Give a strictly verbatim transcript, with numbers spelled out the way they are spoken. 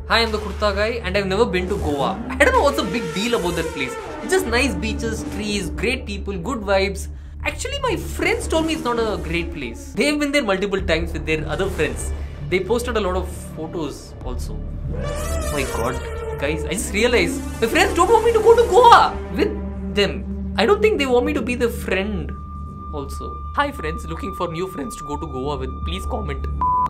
Hi, I'm the Kurta guy and I've never been to Goa. I don't know what's the big deal about that place. It's just nice beaches, trees, great people, good vibes. Actually, my friends told me it's not a great place. They've been there multiple times with their other friends. They posted a lot of photos also. Oh my god, guys, I just realized my friends don't want me to go to Goa with them. I don't think they want me to be their friend also. Hi friends, looking for new friends to go to Goa with. Please comment.